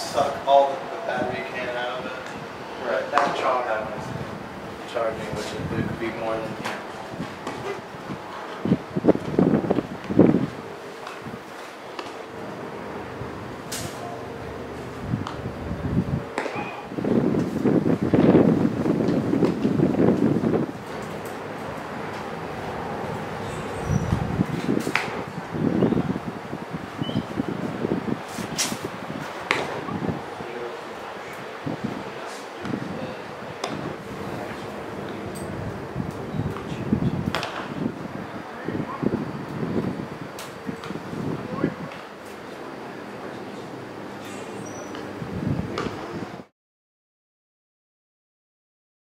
suck all the battery you can out of it. Right. That charge was charging, which would be more than